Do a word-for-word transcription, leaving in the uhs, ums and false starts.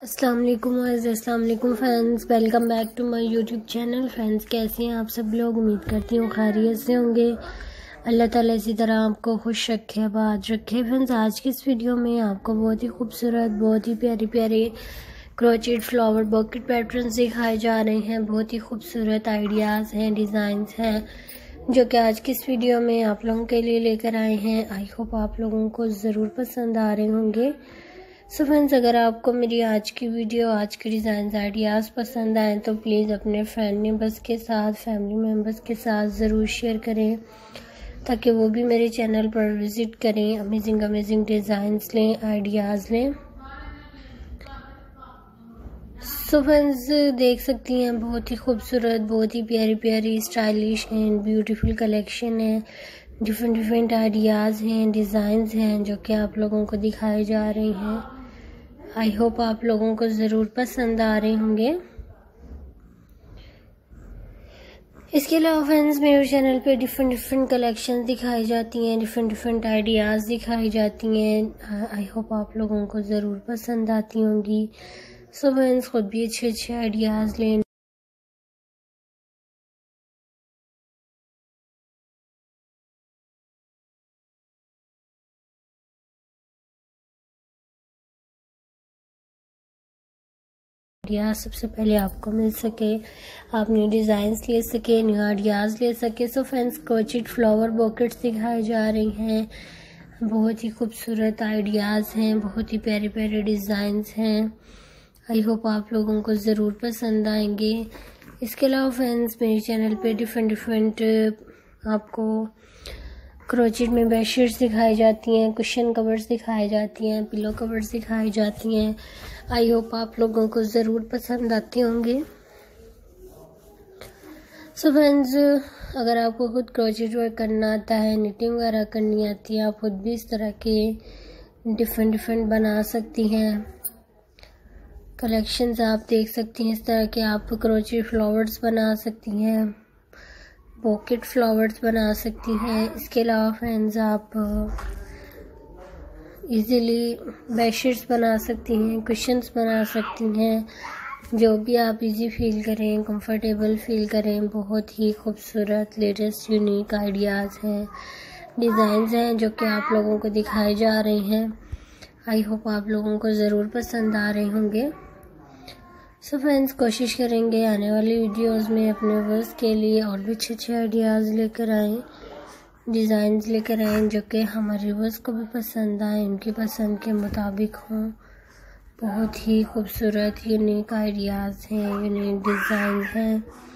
अस्सलाम वालेकुम अस्सलाम वालेकुम friends, welcome back to my YouTube channel. Friends, कैसे हैं आप सब लोग? उम्मीद करती हूँ खैरियत से होंगे। अल्लाह ताला इसी तरह आपको खुश रखे, आबाद रखे। फ्रेंड्स, आज की इस वीडियो में आपको बहुत ही खूबसूरत, बहुत ही प्यारे प्यारे क्रोचेट फ्लावर बकेट पैटर्न्स दिखाए जा रहे हैं। बहुत ही खूबसूरत आइडियाज़ हैं, डिज़ाइंस हैं जो कि आज की इस वीडियो में आप लोगों के लिए लेकर आए हैं। आई होप आप लोगों को ज़रूर पसंद आ रहे होंगे। सो फ्रेंड्स, अगर आपको मेरी आज की वीडियो, आज के डिज़ाइन आइडियाज़ पसंद आए तो प्लीज़ अपने फ्रेंड मेम्बर्स के साथ, फैमिली मेम्बर्स के साथ ज़रूर शेयर करें ताकि वो भी मेरे चैनल पर विज़िट करें, अमेजिंग अमेजिंग डिज़ाइंस लें, आइडियाज़ लें। सो फ्रेंड्स, देख सकती हैं बहुत ही खूबसूरत, बहुत ही प्यारी प्यारी स्टाइलिश एंड ब्यूटीफुल कलेक्शन है। डिफरेंट डिफरेंट आइडियाज़ हैं, डिज़ाइंस हैं जो कि आप लोगों को दिखाए जा रहे हैं। आई होप आप लोगों को ज़रूर पसंद आ रहे होंगे। इसके अलावा फ्रेंड्स, मेरे चैनल पे डिफरेंट डिफरेंट कलेक्शन दिखाई जाती हैं, डिफरेंट डिफरेंट आइडियाज़ दिखाई जाती हैं। आई होप आप लोगों को ज़रूर पसंद आती होंगी। सो फ्रेंड्स, खुद भी अच्छे अच्छे आइडियाज़ लें। आइडियाज़ सबसे पहले आपको मिल सके, आप न्यू डिज़ाइंस ले सके, न्यू आइडियाज़ ले सके। So friends, crochet flower buckets दिखाई जा रही हैं। बहुत ही खूबसूरत आइडियाज़ हैं, बहुत ही प्यारे प्यारे डिज़ाइंस हैं। आई होप आप लोगों को ज़रूर पसंद आएंगे। इसके अलावा फ्रेंड्स, मेरे चैनल पे डिफरेंट डिफरेंट आपको क्रोचेट में बेडशीट्स दिखाई जाती हैं, कुशन कवर्स दिखाई जाती हैं, पिलो कवर्स दिखाई जाती हैं। आई होप आप लोगों को ज़रूर पसंद आते होंगे। सो फ्रेंड्स, अगर आपको खुद क्रोचेट वर्क करना आता है, निटिंग वगैरह करनी आती है, आप खुद भी इस तरह के डिफरेंट डिफरेंट बना सकती हैं। कलेक्शंस आप देख सकती हैं, इस तरह के आप क्रोचेट फ्लावर्स बना सकती हैं, पॉकेट फ्लावर्स बना सकती हैं। इसके अलावा फ्रेंड्स, आप इजीली बेडशीट्स बना सकती हैं, कुशन्स बना सकती हैं, जो भी आप इजी फील करें, कंफर्टेबल फील करें। बहुत ही खूबसूरत, लेटेस्ट, यूनिक आइडियाज़ हैं, डिज़ाइंस हैं जो कि आप लोगों को दिखाए जा रहे हैं। आई होप आप लोगों को ज़रूर पसंद आ रहे होंगे। सो फ्रेंड्स, कोशिश करेंगे आने वाली वीडियोस में अपने व्यूअर्स के लिए और भी अच्छे अच्छे आइडियाज़ लेकर आएँ, डिज़ाइंस लेकर आएँ जो कि हमारे व्यूअर्स को भी पसंद आए, उनकी पसंद के मुताबिक हों। बहुत ही खूबसूरत यूनिक आइडियाज़ हैं, यूनिक डिज़ाइन हैं।